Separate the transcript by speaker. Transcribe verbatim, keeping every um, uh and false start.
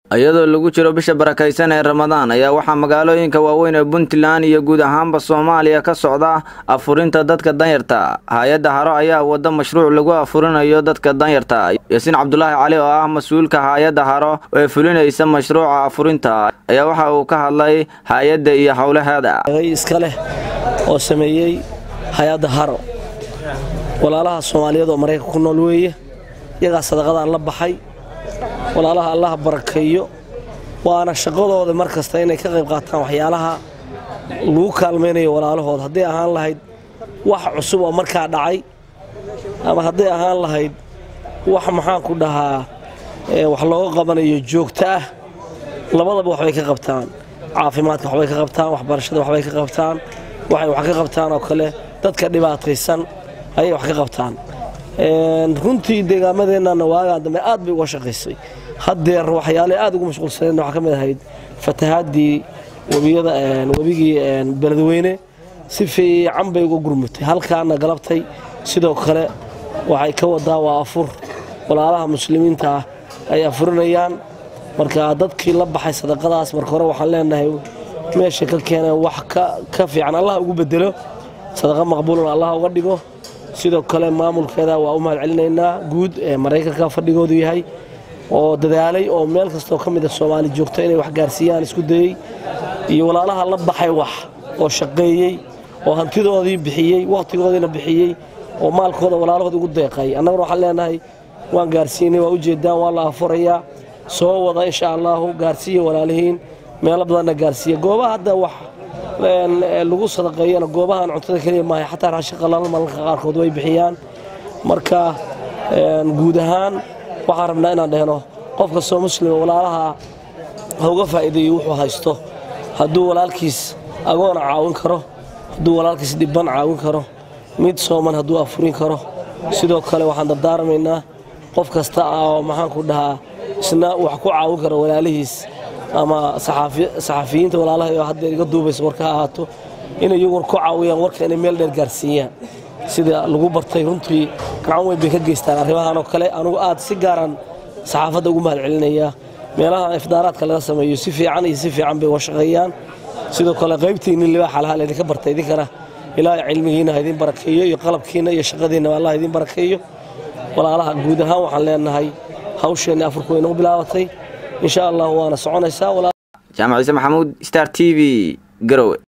Speaker 1: ayadoo lagu jiro bisha barakaysan ee Ramadaan ayaa waxa magaalooyinka waaweyn ee Puntland iyo guud ahaanba Soomaaliya ka socda afurinta dadka danyarta. Hay'adda Haro ayaa wada mashruuc lagu afurinayo dadka danyarta. Yaasiin Cabdullaahi Cali oo ah mas'uulka hay'adda Haro ee fulinaysa mashruuca afurinta ayaa waxa uu ka hadlay hay'adda iyo hawlaheeda.
Speaker 2: iska leh oo sameeyay hay'adda Haro walaalaha Soomaaliyeed oo Mareykanka ku nool weeye iyaga sadaqada la baxay walaalaha Allah barakeeyo waana shaqadooda markasta inay ka qayb qaataan waxyaalaha lagu kaalmeynayo walaalahooda haddii ahaan lahayd wax cusub oo markaa dhacay ama haddii ahaan lahayd wax maxaan ku dhahaa wax looga qabanayo joogto ah labadaba wax bay ka qabtaan caafimaadka wax bay ka qabtaan waxbarashada wax bay ka qabtaan waxay wax ka qabtaan oo kale dadka dhibaataysan ayay wax ka qabtaan runtii deegaamadeena waaga dambe aad bay uga shaqeysay haddeer waxyaalo aad ugu mashquulsaneen waxa kamid ahayd fatahaadii wabiyada wabigii beledweyne si fiican bay ugu gurmutay halkaana galabtay sidoo kale waxay ka wadaa waa afur walaalaha muslimiinta ah ay afurinayaan marka dadkii la baxay sadaqadaas marka hore waxaan leenahay meesha ka keenay wax ka ka fiican Allah ugu bedelo sadaqa maqbuul Allah uga dhigo sidoo kale maamulkeeda waa u mahad celinaynaa guud ee Mareykanka fadhigoodu yahay oo dadaalay oo meel kasto kamid ah Soomaali joogto inay wax gaarsiiyaan isku dayay iyo walaalaha la baxay wax oo shaqeeyay oo hantidoodii bixiyay waqtigoodina bixiyay oo maalkooda walaalahooda ugu deeqay annagu waxaan leenahay waan gaarsiinay waa u jeedaan waa la afuraya soo wada insha Allah gaarsiiyo walaalihiin meel badan gaarsiiyo goobaha hadda wax lagu sadaqeeyana goobahan cuntada kaliya ma aha xataa raashin qalalan marka qaarkood way bixiyaan marka guud ahaan waxaan rabnaa inaan dhahno qofka soo muslim walaalaha uga faa'iideeyo wuxuu haysto hadduu walaalkiis agoon caawin karo hadduu walaalkiis dhiban caawin karo mid sooman hadduu afurin karo sidoo kale waxaan dardaarmaynaa qof kasta oo maxaan ku dhahaa isna wax ku caawin karo walaalihiis ama saxafiyiinta walaalaha oo hadda iga duubayso warka ahaato inay iyagu ku caawiyaan warka inay meel dheer gaarsiiyaan sida lagu bartay runtii gacan weyn bay ka geystaan arrimahan oo kale anigu aad si gaaran saxaafadda ugu mahad celinaya meelaha ifdaaraadka laga sameeyo si fiican iyo si fiican bay uga shaqeeyaan sidoo kale qaybtiina libaax halaha idinka bartay idinkana ilaahay cilmigiina idin barakeeyo iyo qalabkiina iyo shaqadiina Allah idin barakeeyo walaalaha guud ahaan waxaan leenahay hawsheena afurku inoo bilaabatay إن شاء الله وأنا سعوني ساولا
Speaker 1: جامع عيسى محمود ستار تي في قروي.